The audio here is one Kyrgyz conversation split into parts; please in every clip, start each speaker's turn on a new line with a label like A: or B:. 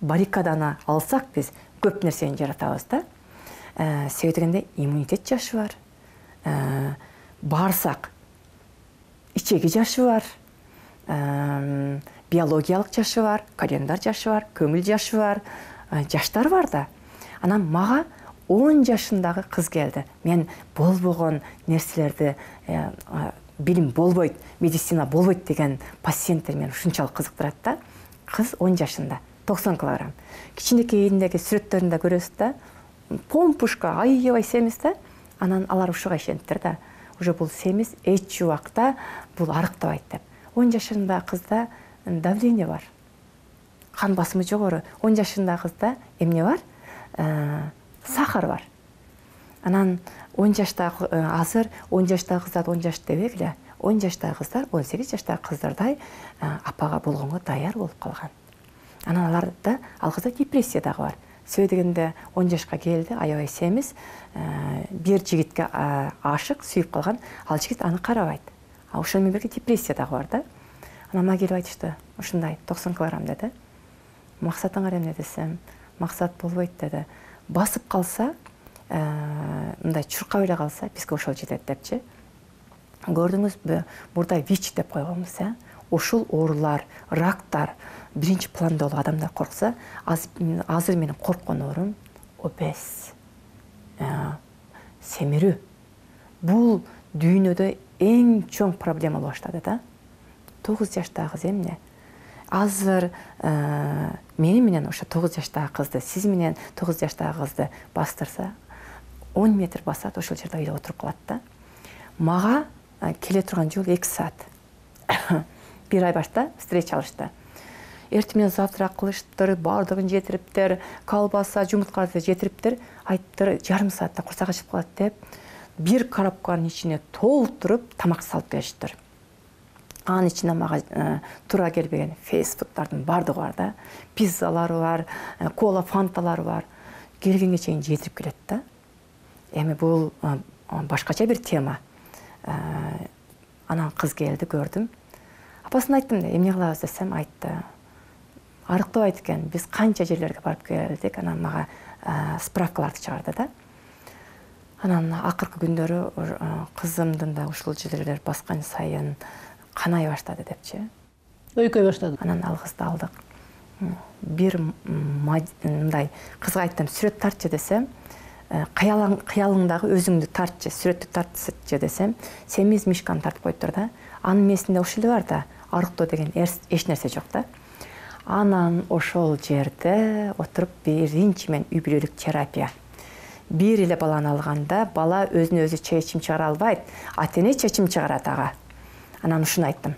A: баррикаданы алсак биз көп нерсени жаратабыз да. Себеби дегенде иммунитет жашы бар. Барсак ичеги жашы бар. Биологиялык жашы бар, календар жашы бар, көңүл жашы бар, жаштар бар да. Анан мага 10 жашындагы кыз келди. Мен болбогон нерселерди билим болбойт, медицина болбойт деген пациенттер мени ушунчалык кызыктырат да. Кыз 10 жашында, 90 килограмм. Кичинекей элиндеги сүрөттөрүндө көрөсүз да, помпушка, аябай семиз да. Анан алар ушуга ишениптир да. Уже бул семиз эч убакта бул арыктабайт деп. 10 жашында кызда давление бар. Кан басымы жогору. 10 жашында кызда эмне бар? Сахар бар. Анан 10 жаштагы азыр 10 жаштагы кыздар 10 жаш дебегиле. 10 жаштагы кыздар 18 жаштагы кыздардай апага болгонго даяр болуп калган. Анан аларда ал кызда депрессия дагы бар. Себеби дегенде 10 жашка келди, аябай семиз, бир жигитке ашык, сүйүп калган, ал жигит аны карабайт. Ошону менен бирге депрессия дагы бар да. Анан мага келип айтышты, ушундай 90 килограмм деди. Максатыңар эмне десем, максат болбойт деди. Басып калса, мындай чуркап эле калса, бизге ошол жетет депчи. Көрдүңүзбү, мурда ВИЧ деп койгонбуз, ушул оорулар, рактар биринчи планда болуп адамдар коркса, азыр менин корккон оорум обез, семирүү. Бул дүйнөдө эң чоң проблема болуп баштады да. 9 жаштагы кыз эмне? Азыр мени менен ошо 9 жаштагы кызды, сиз менен 9 жаштагы кызды бастырса, 10 метр басат, ошол жерде үйдө отуруп калат да. Мага келе турган жол 2 саат. Бир ай башта встреча алышты. Эртең менен завтрак кылыштыр, бардыгын жетириптир, колбаса, жумурткаларды жетириптир, айттыр, жарым саатта курсак ачып калат деп, бир коробканын ичине толтуруп тамак салып бериштир. Анын ичинде мага туура келбеген фейсфудтардын бардыгы бар да, пиццалары бар, кола, фанталары бар. Келгенге чейин жетирип келет да. Эми бул башкача бир тема. Анан кыз келди, көрдүм. Апасына айттым да, эмне кылабыз десем, айтты. Арыктабайт экен, биз канча жерлерге барып келдик, анан мага справкаларды чыгарды да. Анан акыркы күндөрү кызымдын да ушул жерлер баскан сайын канай баштады депчи.
B: Өйкөй баштады.
A: Анан ал кызды алдык. Бир мындай кызга айттым, сүрөт тартчы десем, кыялыңдагы өзүңдү тартчы, сүрөттү тартчы десем, семиз мишканы тартып коюптур да. Анын месинде ошол эле бар да, арыктоо деген эч нерсе жок да. Анан ошол жерде отуруп биринчи мен үй бүлөлүк терапия. Бир эле баланы алганда бала өзүнө өзү чечим чыгара албайт, ата-эне чечим чыгарат ага. Анан ушуну айттым.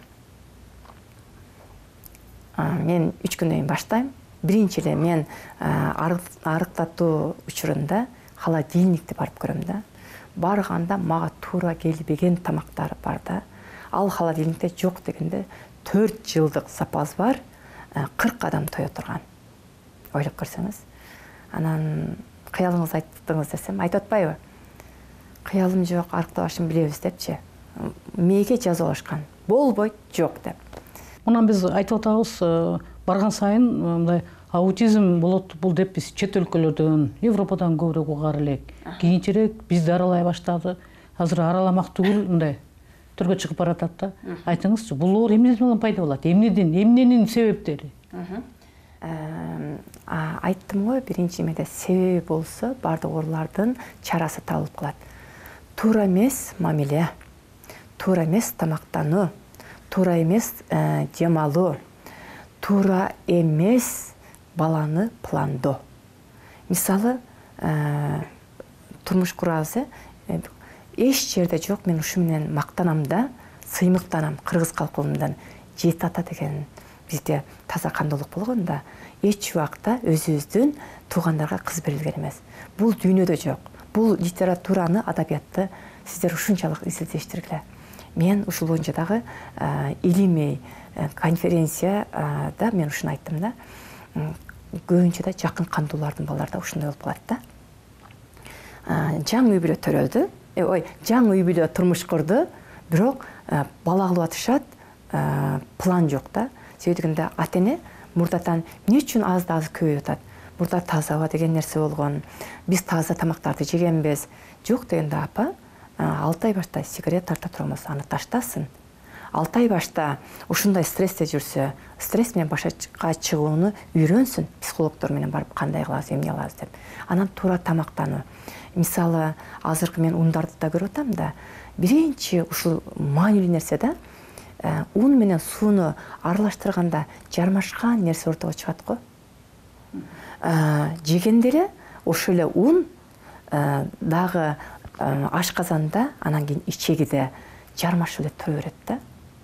A: Мен 3 күндөн кийин баштайм. Биринчи эле мен арыктатуу учурунда холодильникти барып көрөм да. Барганда мага туура келбеген тамактар бар да. Ал холодильникте жок дегенде 4 жылдык запас бар, 40 адам тое турган. Ойлоп көрсөңүз. Анан кыялыңыз айттыңыз десем, айтып атпайбы? Кыялым жок, арыктабашын билебиз депчи. Мээге жазып алышкан. Болбойт, жок деп.
B: Мунан биз айтып атабыз, барган сайын мындай аутизм болот бул деп биз чет өлкөлөрдөн, Европадан көбүрөөк угар элек. Кийинчерээк бизди аралай баштады. Азыр араламак түгүл мындай түргө чыгып баратат да. Айтыңызчы, бул оор эмнеден менен пайда болот? Эмненин себептери?
A: Айттым го, биринчи эмеде себеби болсо, бардык оорулардын чарасы табылып калат. Туура эмес мамиле, туура эмес тамактануу, туура эмес дем алуу, туура эмес баланы пландоо. Мисалы, турмуш курабыз, эч жерде жок, мен ушу менен мактанам да, сыймыктанам кыргыз калкымдан. Жети ата деген бизде таза кандуулук болгон да, эч убакта өзүбүздүн туугандарга кыз берилген эмес. Бул дүйнөдө жок. Бул литератураны, адабиятты сиздер ушунчалык изилдештиргиле. Мен ушул боюнча дагы илимий конференцияда мен ушуну айттым да. Көбүнчө да жакын кандуулардын балдарда ушундай болуп калат да. Жаңы үй бүлө төрөлдү, жаңы үй бүлө турмуш курду, бирок бала кылып атышат, план жок да. Себеби дегенде ата-эне мурдатан эмне үчүн аз көбөйүп атат? Мурда таза аба деген нерсе болгон. Биз таза тамактарды жегенбиз. Жок дегенде апа, 6 ай башта сигарет тарта турабыз, аны таштасын. 6 ай башта ушундай стрессте жүрсө, стресс менен башка чыгууну үйрөнсүн, психологдор менен барып кандай кылабыз, эмне кылабыз деп. Анан туура тамактануу. Мисалы, азыркы мен ундарды да көрүп атам да, биринчи ушул маанилүү нерсе да, ун менен сууну аралаштырганда жармашкан нерсе ортого чыгат го. Жегенде эле ошол эле ун дагы ашказанда, анан кийин ичегиде жармашып эле тура берет да.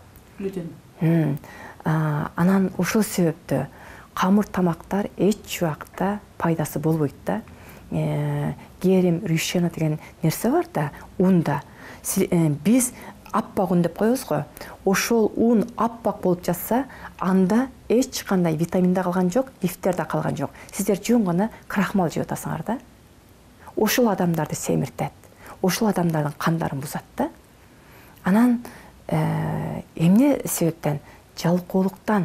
A: Анан ошол себептөө камыр тамактар эч убакта пайдасы болбойт да. Герим рюшена деген нерсе бар да, унда. Биз аппак ун деп коебуз го. Ошол ун аппак болуп жатса, анда эч кандай витамин да калган жок, лифтер да калган жок. Сиздер жөн гана крахмал жеп атасыңар да. Ошол адамдарды семиртет. Ошол адамдардын кандарын бузат да. Анан эмне себептен? Жалкоолуктан.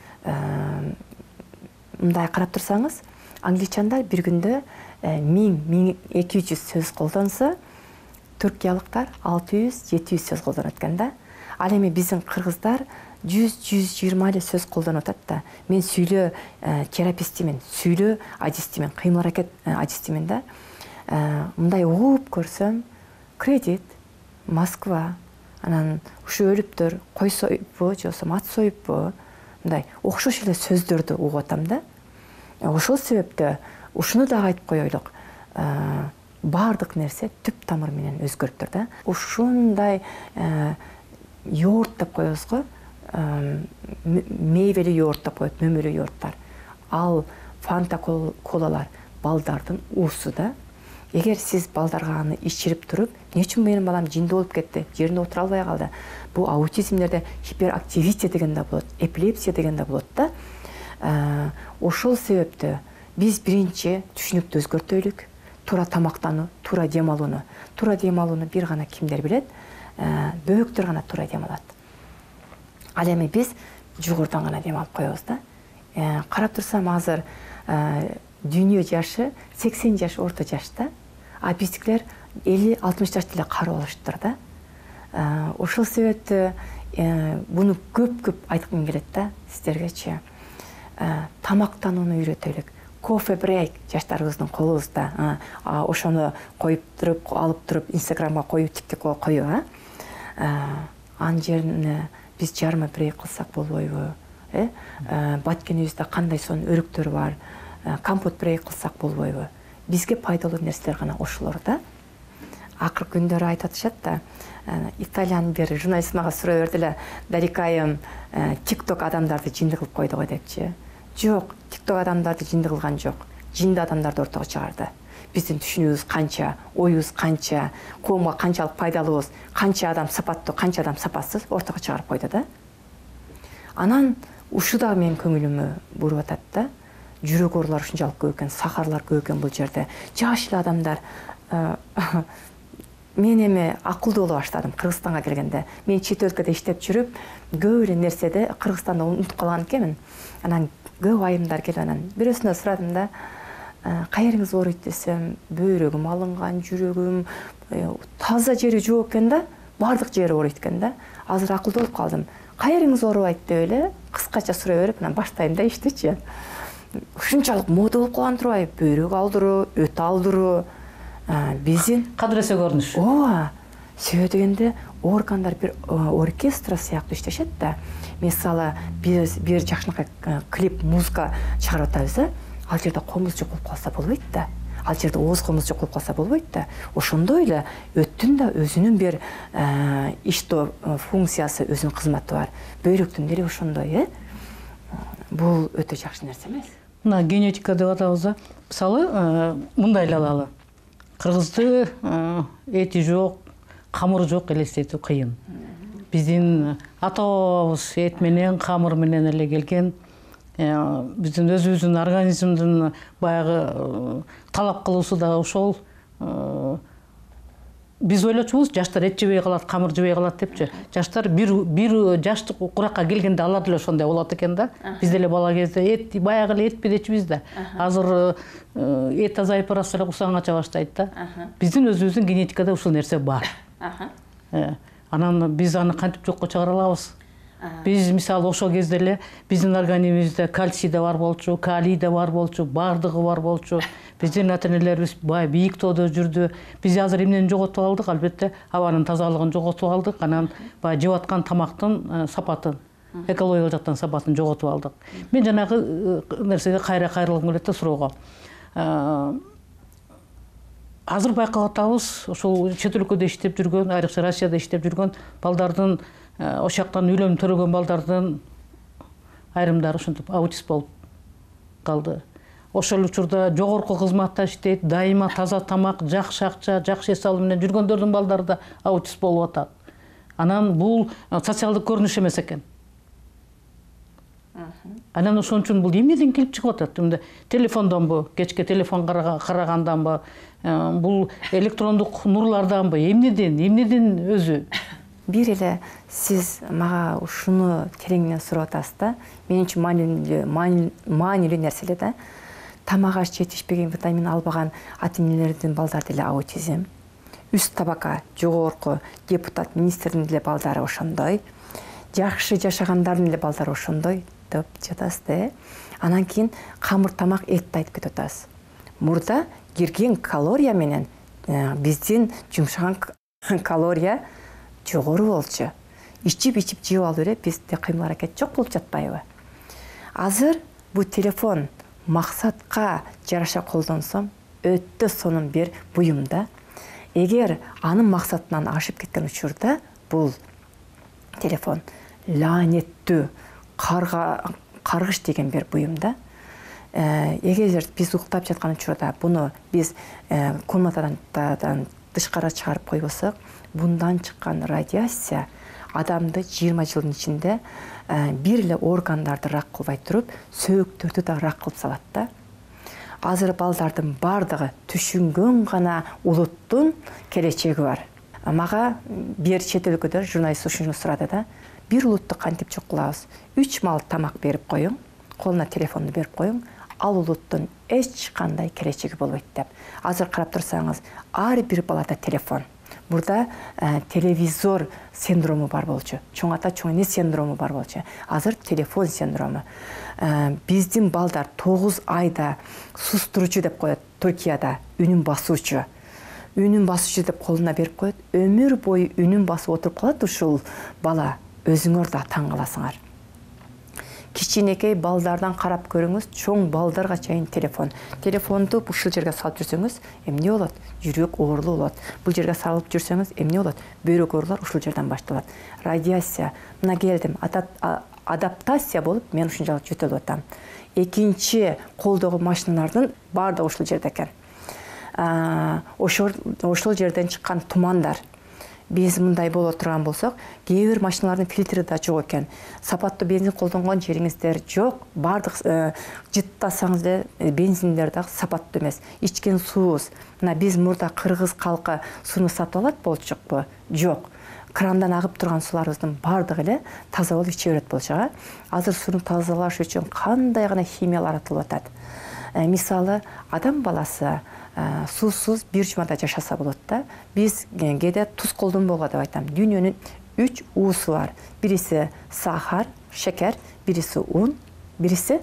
A: Мындай карап турсаңыз, англичандар бир күндө 1000-1200 сөз колдонсо, түркиялыктар 600-700 сөз колдонот экен да. Ал эми биздин кыргыздар 100-120 эле сөз колдонуп атат да. Мен сүйлөө терапистимин, сүйлөө адистимин, кыймыл аракет адистимин да. Мындай угуп көрсөм, кредит, Москва, анан ушу өлүптөр, кой союппу, же болбосо ат союппу, мындай окшош эле сөздөрдү угуп атам да. Ошол себептөө ушуну дагы айтып коелук. Бардык нерсе түп тамыр менен өзгөрүптүр да. Ушундай йогурт деп коебуз го, мейвелүү йогурт деп коет, мөмөлүү йогурттар. Ал фанта колалар балдардын уусу да. Эгер сиз балдарга аны ичирип туруп, эмне үчүн менин балам жинди болуп кетти, жеринде отура албай калды? Бул аутизмдерде гиперактивите деген да болот, эпилепсия деген да болот да. Ошол себептөө биз биринчи түшүнүктү өзгөртөлүк. Туура тамактануу, туура дем алууну. Туура дем алууну бир гана кимдер билет? Бөбөктөр гана туура дем алат. Ал эми биз жугурдан гана дем алып коебуз да. Карап турсам азыр дүйнө жашы 80 жаш орто жашта, а биздикилер 50-60 жашта эле карып алыштыр да. Ошол себептөө буну көп айткым келет да сиздергечи. Тамактанууну үйрөтөлүк. Кофе брейк жаштарыбыздын колубузда. Ошону коюп туруп, алып туруп, Инстаграмга коюп, ТикТокко коюп, анын жерине биз жарма брейк кылсак болбойбу? Баткенибизде кандай сонун өрүктөр бар? Компот брейк кылсак болбойбу? Бизге пайдалуу нерселер гана ошолор да. Акыркы күндөрү айтып атышат да. Италиянын бир журналист мага суроо берди эле, Дарикайым, ТикТок адамдарды жинди кылып койду го депчи. Жок, ТикТок адамдарды жинди кылган жок. Жинди адамдарды ортого чыгарды. Биздин түшүнүүбүз канча, оюбуз канча, коомго канчалык пайдалуубуз, канча адам сапаттуу, канча адам сапатсыз ортого чыгарып койду да. Анан ушу да менин көңүлүмө буруп атат да. Жүрөк оорулары ушунчалык көп экен, сахарлар көп экен бул жерде. Жаш эле адамдар. Мен эми акылдуу боло баштадым Кыргызстанга келгенде. Мен чет өлкөдө иштеп жүрүп, көп эле нерседе Кыргызстанда унутуп калган экенмин. Анан көп айымдар келип, анан бирөөсүнө сурадым да, кайериңиз ооруйт десем, бөйрөгүм алынган, жүрөгүм таза жери жок экен да, бардык жери ооруйт экен да. Азыр акылдуу болуп калдым. Кайериңиз оорубайт деп эле кыскача сурай берип, анан баштайм да иштечи. Ушунчалык мода болуп калган турбайбы? Бөйрөк алдыруу, өт алдыруу, биздин
B: кадыресе көрүнүш.
A: Ооба. Себеби дегенде органдар бир оркестра сыяктуу иштешет да. Мисалы, биз бир жакшынакай клип, музыка чыгарып атабыз, ал жерде комуз жок болуп калса болбойт да. Ал жерде ооз комуз жок болуп калса болбойт да. Ошондой эле өттүн да өзүнүн бир иштөө функциясы, өзүнүн кызматы бар. Бөйрөктүн деле ошондой, Бул өтө жакшы нерсе эмес.
B: Мына генетика деп атабыз да. Мисалы, мындай эле алалы. Кыргызды эти жок, камыры жок элестетүү кыйын. Биздин ата-бабабыз эт менен, камыр менен эле келген. Биздин өзүбүздүн организмдин баягы талап кылуусу да ошол. биз ойлочубуз жаштар эт жебей калат, камыр жебей калат депчи. Жаштар бир жаштык куракка келгенде алар деле ошондой болот экен да. Биз деле бала кезде эт баягы эле эт бедечибиз да. Азыр эт азайып барса эле кусаң ача баштайт да. Биздин өзүбүздүн генетикада ушул нерсе бар. Анан биз аны кантип жокко чыгара алабыз? Биз мисалы ошол кезде эле биздин организмибизде кальций да бар болчу, калий да бар болчу, бардыгы бар болчу. Биздин ата-энелерибиз бай бийик тоодо жүрдү. Биз азыр эмнени жоготуп алдык? Албетте абанын тазалыгын жоготуп алдык. Анан бай жеп аткан тамактын сапатын, экологиялык жактан сапатын жоготуп алдык. Мен жанагы нерсеге кайрылгым келет да суроого. Азыр байкап атабыз, ошол чет өлкөдө иштеп жүргөн, айрыкча Россияда иштеп жүргөн балдардын, ошол жактан үйлөнүп төрөгөн балдардын айрымдары ушинтип аутист болуп калды. Ошол учурда жогорку кызматта иштейт, дайыма таза тамак, жакшы акча, жакшы эс алуу менен жүргөндөрдүн балдары да аутист болуп атат. Анан бул социалдык көрүнүш эмес экен. Анан ошон үчүн бул эмнеден келип чыгып атат? Телефондонбу, кечке телефон караганданбы, бул электрондук нурларданбы, эмнеден өзү?
A: Бир эле сиз мага ушуну тереңинен сурап атасыз да. Менимче маанилүү нерсе эле да. Тамак аш жетишпеген, витамин албаган ата-энелердин балдары деле аутизм. Үст табакка жогорку депутат, министрдин деле балдары ошондой. Жакшы жашагандардын деле балдары ошондой деп жатасыз да. Анан кийин камыр тамак этти айтып кетип атасыз. Мурда кирген калория менен биздин жумшаган калория жогору болчу. Ичип жеп алып эле бизде кыймыл аракет жок болуп жатпайбы? Азыр бул телефон максатка жараша колдонсом, өтө сонун бир буюм да. Эгер анын максатынан ашып кеткен учурда бул телефон лаанеттүү каргыш деген бир буюм да. Эгер биз уктап жаткан учурда буну биз комнатадан тышкары чыгарып койбосок, bundan чыккан радиация адамды 20 жылдын ичинде бир эле органдарды рак кылбай туруп, сөөктөрдү да рак кылып салат да. Азыр балдардын бардыгы түшүнгөн гана улуттун келечеги бар. Мага бир чет өлкөдө журналист ушуну сурады да. Бир улутту кантип жок кылабыз? 3 мал тамак берип коюң, колуна телефонду берип коюң, ал улуттун эч кандай келечеги болбойт деп. Азыр карап турсаңыз, ар бир балада телефон. Burada televizor sendromu var bolчу. Чоң ата чоң эне синдрому бар болчу. Азыр телефон синдрому. Биздин балдар 9 айда сустуручу деп коет Түркияда, үнүн басуучу. Үнүн басуучу деп колуна берип коет. Өмүр бою үнүн басып отуруп калат ушул бала. Өзүңөр да таң каласыңар. Кичинекей балдардан карап көрүңүз, чоң балдарга чейин телефон. Телефонду ушул жерге салып жүрсөңүз, эмне болот? Жүрөк оорулуу болот. Бул жерге салып жүрсөңүз, эмне болот? Бөйрөк оорулар ушул жерден башталат. Радиация. Мына келдим, адаптация болуп, мен ушунчалык жөтөлүп атам. Экинчи колдогу машиналардын баардыгы ушул жерде экен. Ошол жерден чыккан тумандар. Биз мындай боло турган болсок, кээ бир машиналардын фильтри да жок экен. Сапаттуу бензин колдонгон жериңиздер жок. Бардык жыттасаңыз эле бензиндер да сапаттуу эмес. Ичкен суубуз. Мына биз мурда кыргыз калкы сууну сатып алат болчукпу? Жок. Крандан агып турган сууларыбыздын бардыгы эле таза болуп иче берет болчу. Азыр сууну тазалаш үчүн кандай гана химиялар аратылып атат. Мисалы, адам баласы суусуз бир жумада жашаса болот да. Биз кээде туз колдонбогула деп айтам. Дүйнөнүн 3 уусу бар. Бириси сахар, шекер, бириси un, бириси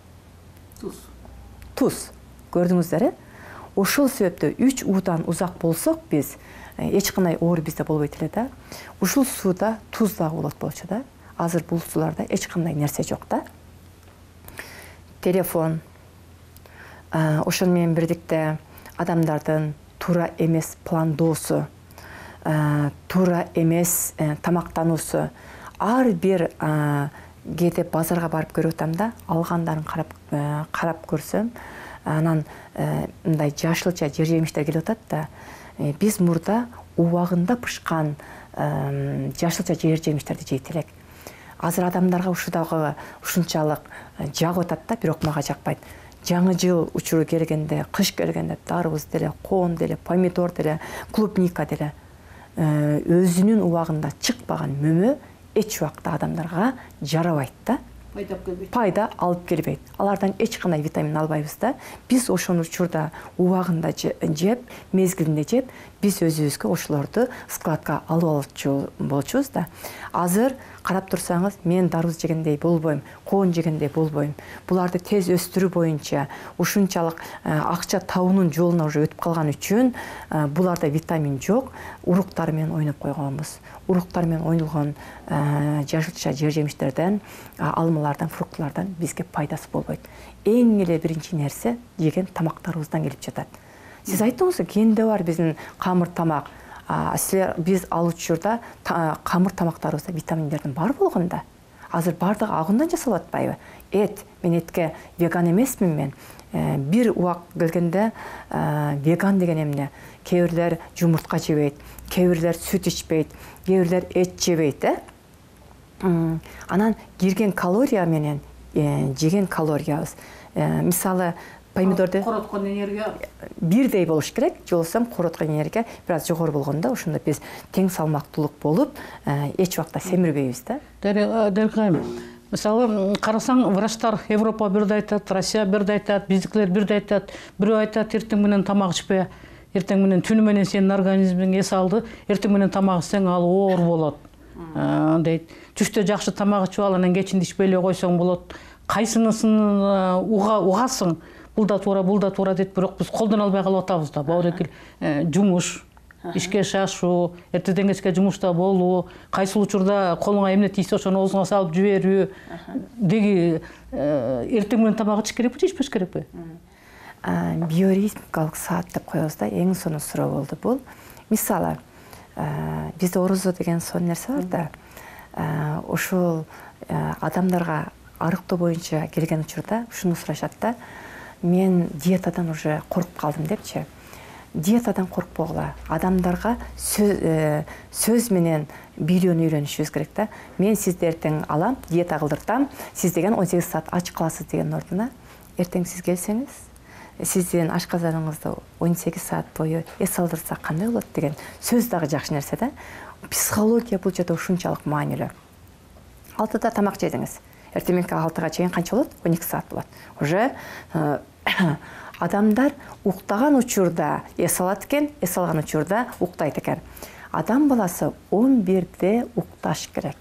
A: туз. Көрдүңүздөр? Ошол себептен 3 уудан узак болсок биз эч кандай оору бизде болбойт эле да. Ушул сууда туз да болот болчу да. Азыр бул сууларда эч кандай нерсе жок да. Телефон ошол менен бирдикте адамдардын туура эмес пландоосу, туура эмес тамактануусу, ар бир кээде базарга барып көрүп атам да, алгандарын карап көрсөм, анан мындай жашылча жер жемиштер келип атат да. Биз мурда убагында пышкан жашылча жер жемиштерди жейт элек. Азыр адамдарга ушудагы ушунчалык жагып атат да, бирок мага жакпайт. Жаңы жыл учуру келгенде, кыш келгенде дарбыз деле, коон деле, помидор деле, клубника деле өзүнүн убагында чыкпаган мөмө эч убакта адамдарга жарабайт да. Пайда алып келбейт. Алардан эч кандай витамин албайбыз да. Биз ошону учурда убагында жеп, мезгилинде жеп, биз өзүбүзгө ошолорду складка алып алчу болчубуз да. Азыр карап турсаңыз, мен дарбыз жегендей болбойм, коон жегендей болбойм. Буларды тез өстүрүү боюнча ушунчалык акча табуунун жолуна уже өтүп калган үчүн буларда витамин жок. Уруктар менен ойноп койгонбуз. Уруктар менен ойнулгон жашылча жер жемиштерден, алмалардан, фрукталардан бизге пайдасы болбойт. Эң эле биринчи нерсе жеген тамактарыбыздан келип жатат. Сиз айттыңыз, кенде бар биздин камыр тамак. Силер биз ал учурда камыр тамактарыбызда витаминдердин бар болгонда. Азыр бардыгы агындан жасалып атпайбы? Эт, мен этке веган эмесмин мен. Бир убак келгенде веган деген эмне? Кээ бирлер жумуртка жебейт, кээ бирлер сүт ичпейт, кээ бирлер эт жебейт, Анан кирген калория менен жеген калориябыз. Мисалы, помидорду
B: короткон энергия
A: бирдей болуш керек, жолсам короткон энергия бир аз жогору болгондо, ошондо биз тең салмактуулук болуп, эч убакта семирбейбиз да.
B: Дәркайым. Мисалы, карасаң, врачтар Европа бирде айтат, Россия бирде айтат, биздикилер бирде айтат. Бирөө айтат, эртең менен тамак ичпе, эртең менен түнү менен сенин организмиң эс алды, эртең менен тамак ичсең ал оор болот. Дейт. Түштө жакшы тамак ичип ал, анан кечинде ичпей эле койсоң болот. Кайсынысын угасың? Бул да туура дейт, бирок биз колдон албай калып атабыз да. Баурекил жумуш, ишке шашуу, эртеден кечке жумушта болуу, кайсы учурда колуңа эмне тийсе ошону оозуңа салып жиберүү. Деги эртең менен тамак ичиш керекпи, ичпеш керекпи?
A: Биоритмикалык саат деп коебуз да, эң сонун суроо болду бул. Мисалы, бизде орозо деген сонун нерсе бар да. Ошол адамдарга арыктоо боюнча келген учурда ушуну сурашат да. Мен диетадан уже коркуп калдым депчи. Диетадан коркпогула. Адамдарга сөз менен билүүнү үйрөнүшүбүз керек да. Мен сизди эртең алам, диета кылдыртам, сиз деген 18 саат ач каласыз деген ордуна, эртең сиз келсеңиз, сиздин ашказаныңызды 18 саат бою эс алдырса кандай болот деген сөз дагы жакшы нерсе да. Психология бул жерде ушунчалык маанилүү. 6-да тамак жедиңиз. Эртең мененки 6-га чейин канча болот? 12 саат болот. Уже адамдар уктаган учурда эс алат экен, эс алган учурда уктайт экен. Адам баласы 11-де укташ керек.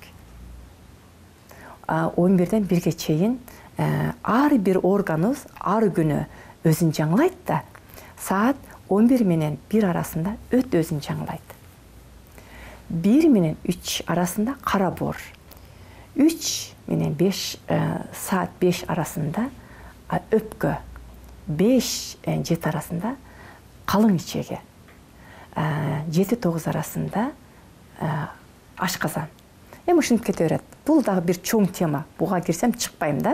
A: 11-ден 1-ге чейин ар бир органыбыз ар күнү өзүн жаңылайт да. Саат 11 менен 1 арасында өт өзүн жаңылайт. 1 менен 3 арасында кара бор. 3 менен 5 саат 5 арасында өпкө. 5-7 арасында калың ичеги. 7-9 арасында ашказан. Ушинтип кете берет. Бул дагы бир чоң тема. Буга кирсем чыкпайм да.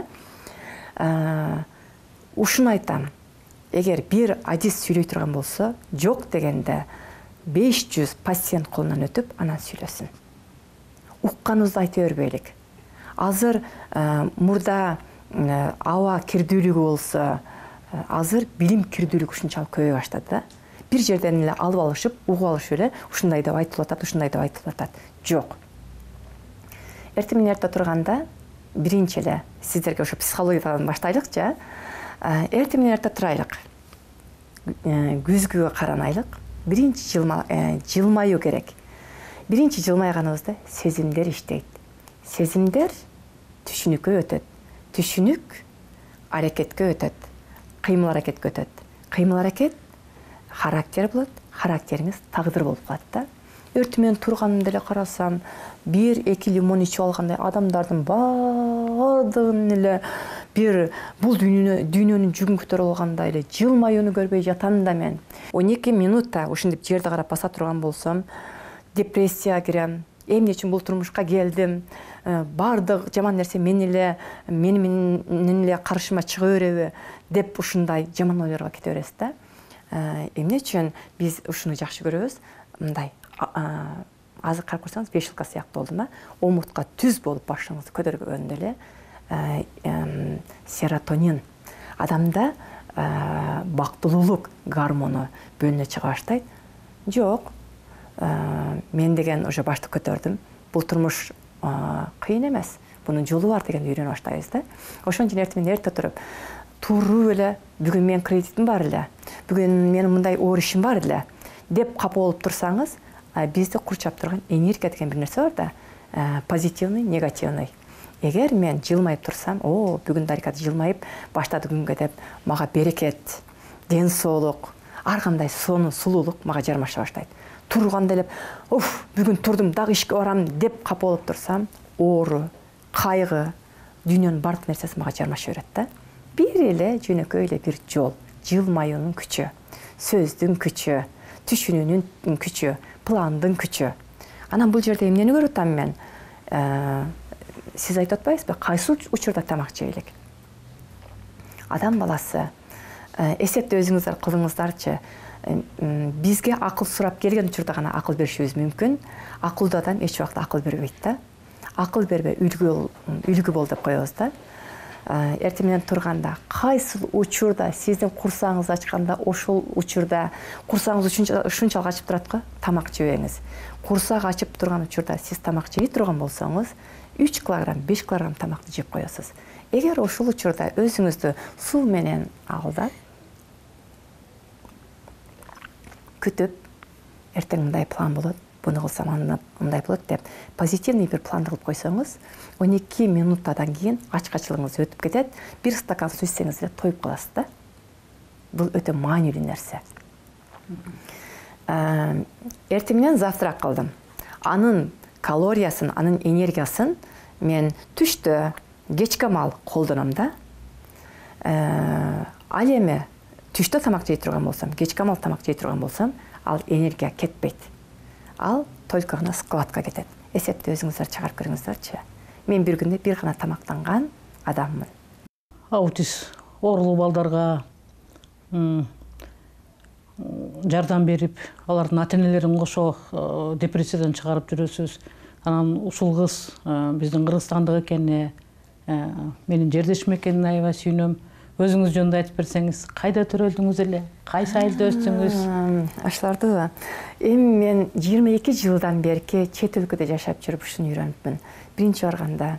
A: Ушуну айтам. Эгер бир адис сүйлөй турган болсо, жок дегенде 500 пациент колунан өтүп, анан сүйлөсүн. Укканыбызды айта бербейлик. Азыр мурда аба кирдүүлүгү болсо, азыр билим кирдүүлүгү ушунчалык көбөйө баштады да. Бир жерден эле алып алышып, угуп алышып эле ушундай деп айтылып атат, ушундай деп айтылып атат. Жок. Эртең менен эрте турганда биринчи эле сиздерге ошо психологиядан баштайлыкчы. Эртең менен эрте турайлык. Күзгүгө каранайлык. Биринчи жылмаюу керек. Биринчи жылмайганыбызда сезимдер иштейт. Сезимдер түшүнүккө өтөт. Түшүнүк аракетке өтөт. Кыймыл аракетке өтөт. Кыймыл аракет характер болот. Характериңиз тагдыр болуп калат да. Эртең менен турганымда эле карасам, 1-2 лимон ичип алгандай адамдардын баардыгын эле бир бул дүйнөнүн жүгүн көтөрүп алгандай эле жылмаюуну көрбөй жатам да мен. 12 минутта ушинтип жерди карап баса турган болсом, депрессияга кирем. Эмне үчүн бул турмушка келдим? Бардык жаман нерсе менен эле каршыма чыга береби деп ушундай жаман ойлорго кете бересиз да. Эмне үчүн биз ушуну жакшы көрөбүз? Мындай азыр карап көрсөңүз 5 жылга сыяктуу болду ма? Омуртка түз болуп башыңызды көтөргөндө эле серотонин адамда бактылуулук гормону бөлүнө чыга баштайт. Жок. мен деген уже башты көтөрдүм. Бул турмуш кыйын эмес. Бунун жолу бар дегенди үйрөнүп баштайбыз да. Ошон үчүн эртең эрте туруп, туруп эле бүгүн менин кредитим бар эле, бүгүн менин мындай оор ишим бар эле деп капа болуп турсаңыз, бизди курчап турган энергия деген бир нерсе бар да, позитивный, негативный. Эгер мен жылмайып турсам, бүгүн Дарикат жылмайып баштады күнгө деп, мага берекет, ден соолук, ар кандай сулуулук мага жармаша баштайт. Турганда эле, бүгүн турдум, дагы ишке барам деп капа болуп турсам, оору, кайгы, дүйнөнүн бардык нерсеси мага жармаша берет да. Бир эле жөнөкөй эле бир жол, жылмаюунун күчү, сөздүн күчү, түшүнүүнүн күчү, пландын күчү. Анан бул жерде эмнени көрүп атам мен? Сиз айтып атпайсызбы, кайсы учурда тамак жейлик? Адам баласы, эсепте өзүңүздөр кылыңыздарчы, бизге акыл сурап келген учурда гана акыл беришибиз мүмкүн. Акылдуу адам эч убакта акыл бербейт да. Акыл бербей үлгү бол деп коебуз да. Эртең менен турганда, кайсы учурда сиздин курсагыңыз ачканда, ошол учурда курсагыңыз ушунчалык ачып турат го, тамак жебеңиз. Курсак ачып турган учурда сиз тамак жей турган болсоңуз, 3 килограмм, 5 килограмм тамакты жеп коесуз. Эгер ошол учурда өзүңүздү суу менен алдап, күтүп, эртең мындай план болот, буну кылсам мындай болот деп, позитивный бир планды кылып койсоңуз, 12 минуттадан кийин ачкачылыгыңыз өтүп кетет, бир стакан суу ичсеңиз эле тоюп каласыз да. Бул өтө маанилүү нерсе. Эртең менен завтрак кылдым. Анын калориясын, анын энергиясын мен түштө, кечке мал колдоном да. Ал эми түштө тамак жей турган болсом, кечке мал тамак жей турган болсом, ал энергия кетпейт. Ал только гана складка кетет. Эсепти өзүңүздөр чыгарып көрүңүздөрчү. Мен бир күндө бир гана тамактанган адаммын.
B: Аутист оорулуу балдарга жардам берип, алардын ата-энелерин кошо депрессиядан чыгарып жүрөсүз. Анан ушул кыз биздин Кыргызстандык экенине, менин жердешим экенине аябай сүйүнөм. Өзүңүз жөнүндө айтып берсеңиз, кайда төрөлдүңүз эле, кайсы айылда өстүңүз?
A: Ашыларды эми мен 22 жылдан берки чет өлкөдө жашап жүрүп ушуну үйрөнүпмүн. Биринчи барганда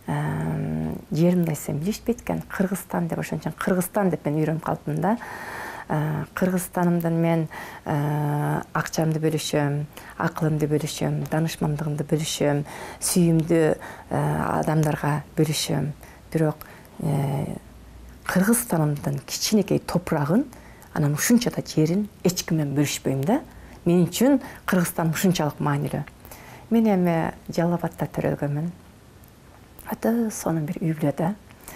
A: жеримди айтсам билишпейт экен, Кыргызстан деп, ошон үчүн Кыргызстан деп мен үйрөнүп калыптым да. Кыргызстанымдан мен акчамды бөлүшөм, акылымды бөлүшөм, данышмандыгымды бөлүшөм, сүйүмдүү адамдарга бөлүшөм. Бирок Кыргызстанымдын кичинекей топурагын, анан ушунча да жерин эч ким менен бөлүшпөйм да. Мен үчүн Кыргызстан ушунчалык маанилүү. Мен эми Жалал Абадта төрөлгөнмүн. Өтө сонун бир үй бүлөдө.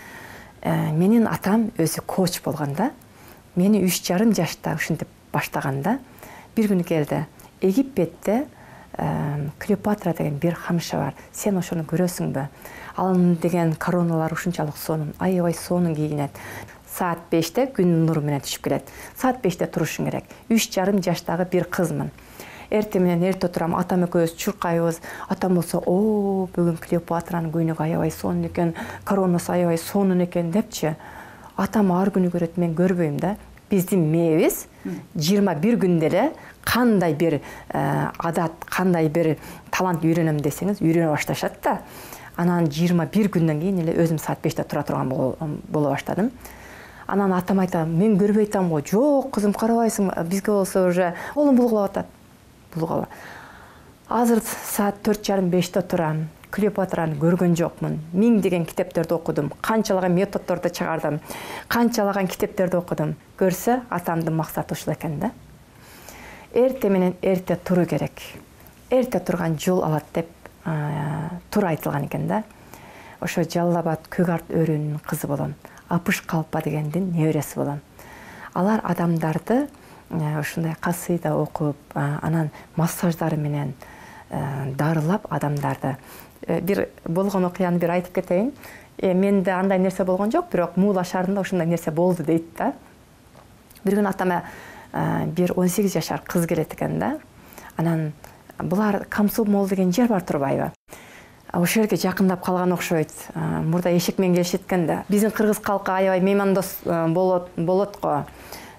A: Менин атам өзү коуч болгондо, мени 3,5 жашта ушинтип баштаганда, бир күнү келди. Египетте Клеопатра деген бир хамыша бар. Сен ошону көрөсүңбү? Ал деген короналар ушунчалык сонун, аябай сонун кийинет. Саат 5-те күн нуру менен түшүп келет. Саат 5-те турушуң керек. 3,5 жаштагы бир кызмын. Эртең менен эрте турам, атам экөөбүз чуркайбыз. Атам болсо, бүгүн Клеопатранын көйнөгү аябай сонун экен, коронасы аябай сонун экен депчи. Атам ар күнү көрөт, мен көрбөйм да. Биздин мээбиз 21 күндө эле кандай бир адат, кандай бир талант үйрөнөм десеңиз, үйрөнө башташат да. Анан 21 күндөн кийин эле өзүм саат 5-те тура турган боло баштадым. Анан атам айтам, мен көрбөй атам го. Жок, кызым, карабайсың, бизге болсо уже колум булгулап атат. Булгула. Азыр саат 4:30-5-те турам. Клеопатраны көргөн жокмун. 1000 деген китептерди окудум. Канчалаган методдорду чыгардым. Канчалаган китептерди окудум. Көрсө, атамдын максаты ушул экен да. Эрте менен эрте туруу керек. Эрте турган жол алат деп туура айтылган экен да. Ошо Жалал Абад Көк өрүүнүн кызы болом. Апыш Калпа дегендин небереси болом. Алар адамдарды ушундай касыйда окуп, анан массаждары менен дарылап адамдарды. Бир болгон окуяны бир айтып кетейин. Менде андай нерсе болгон жок, бирок Муула шаарында ушундай нерсе болду дейт да. Бир күнү атама бир 18 жашар кыз келет экен да. Анан булар Камсу-Мол деген жер бар турбайбы? Ошол жерге жакындап калган окшойт. Мурда эшек менен келишет экен да. Биздин кыргыз калкы аябай меймандос болот го.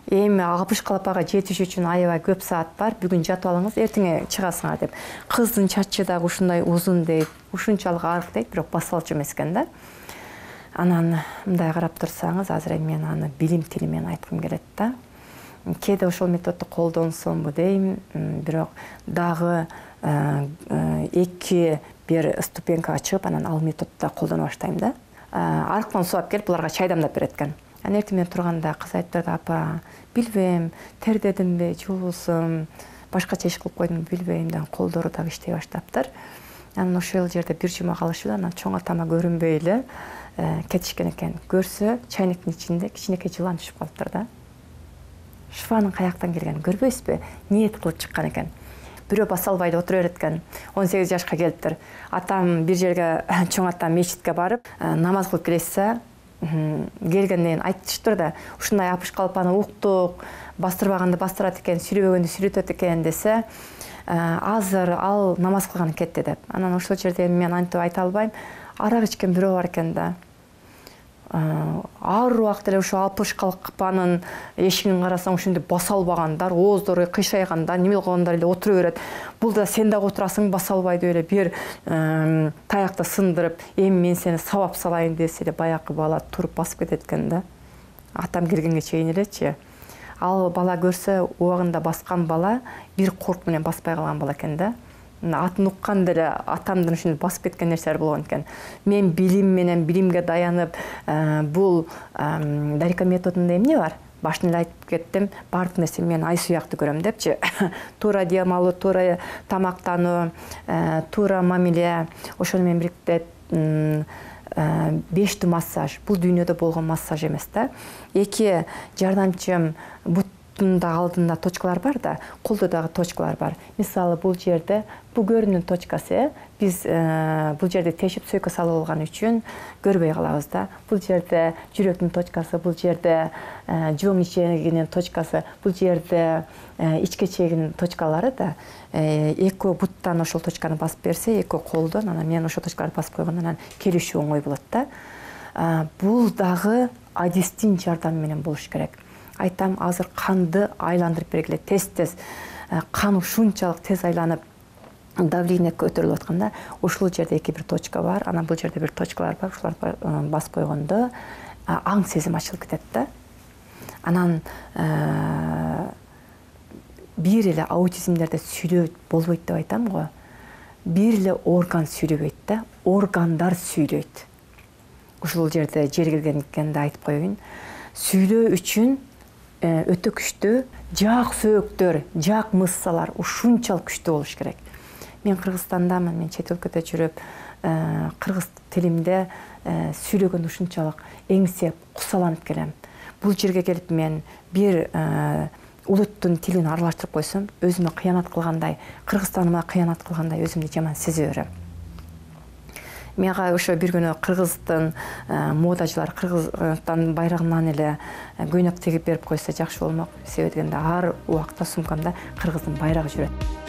A: эми Абыш калапага жетиш үчүн аябай көп саат бар, бүгүн жатып алыңыз, эртең чыгасыңар деп. Кыздын чачы дагы ушундай узун дейт, ушунчалык арык дейт, бирок басалчу эмес экен да. Анан мындай карап турсаңыз, азыр мен аны билим тили менен айткым келет да. Кээде ошол методду колдонсомбу дейм, бирок дагы 2-1 ступенькага чыгып, анан ал методду колдоно баштайм да. Арыктан суу алып келип буларга чай дамдап берет экен. Анан эртең менен турганда кыз айтып берди: "Апа, билбейм, тердедимби, жуусум, башкача иш кылып койдумбу билбейм" да, колдору дагы иштей баштаптыр. Анан ошол жерде бир жума калышып, анан чоң атама көрүнбөй эле кетишкен экен. Көрсө, чайниктин ичинде кичинекей жылан түшүп калыптыр да. Шифанын каяктан келгенин көрбөйсүзбү? Ниет кылып чыккан экен. Бирөө баса албай отура берет экен. 18 жашка келиптир. Атам бир жерге, чоң атам мечитке барып, намаз кылып келсе, келгенден айтыштыр да, ушундай Абыш калпаны уктук, бастырбаганды бастырат экен, сүйлөбөгөндү сүйлөтөт экен десе, азыр ал намаз кылганы кетти деп. Анан ошол жерде мен антип айта албайм. Арак ичкен бирөө бар экен да. Ар убакыт эле ошо Абыш калпанын эшигин карасаң, ушинтип баса албагандар, ооздору кыйшайгандар, неме кылгандар эле отура берет. Бул да сен дагы отурасың, баса албай деп эле бир таякты сындырып, эми мен сени сабап салайын десе эле баягы бала туруп басып кетет экен да. Атам келгенге чейин элечи. Ал бала көрсө, убагында баскан бала бир корк менен баспай калган бала экен да. Атын укканда эле атамдын ушинтип басып кеткен нерселер болгон экен. Мен билим менен, билимге таянып, бул Дарика методунда эмне бар? Башында эле айтып кеттим, баардык нерсе мен ай суяктуу көрөм депчи. Туура дем алуу, туура тамактануу, туура мамиле, ошону менен бирикте 5 массаж. Бул дүйнөдө болгон массаж эмес да. 2 жардамчым буттунда алдында точкалар бар да, колдо дагы точкалар бар. Мисалы бул жерде бугөрүнүн точкасы, биз бул жерде тешип сөйкө салып алган үчүн көрбөй калабыз да. Бул жерде жүрөктүн точкасы, бул жерде жоң ичегинин точкасы, бул жерде ичке чегинин точкалары да. Экөө буттан ошол точканы басып берсе, экөө колдон, анан мен ошол точкаларды басып койгондо анан келишүү оңой болот да. Бул дагы адистин жардамы менен болуш керек. Айтам, азыр канды айландырып бергиле, тез-тез. Кан ушунчалык тез айланып, давление көтөрүлүп атканда, ошол жерде 2-1 точка бар, анан бул жерде бир точкалар бар, ушуларды басып койгондо аң сезим ачылып кетет да. Анан бир эле аутизмдерде сүйлөп болбойт деп айтам го. Бир эле орган сүйлөбөйт да, органдар сүйлөйт. Ушул жерде жер келгенден айтып коеюн. Сүйлөө үчүн өтө күчтүү жак сөөктөр, жак мыссалар ушунчалык күчтүү болуш керек. Мен Кыргызстандамын, мен чет өлкөдө жүрүп, кыргыз тилимде сүйлөгөндө ушунчалык эңсеп, кусаланып келем. Бул жерге келип мен бир улуттун тилин аралаштырып койсом, өзүмө кыянат кылгандай, Кыргызстаныма кыянат кылгандай өзүмдү жаман сезе берем. Мага ошо бир күнү кыргыздын модачылар Кыргызстан байрагынан эле көйнөк тегип берип койсо жакшы болмок. Себеби дегенде ар убакта сумкамда Кыргыздын байрагы жүрөт.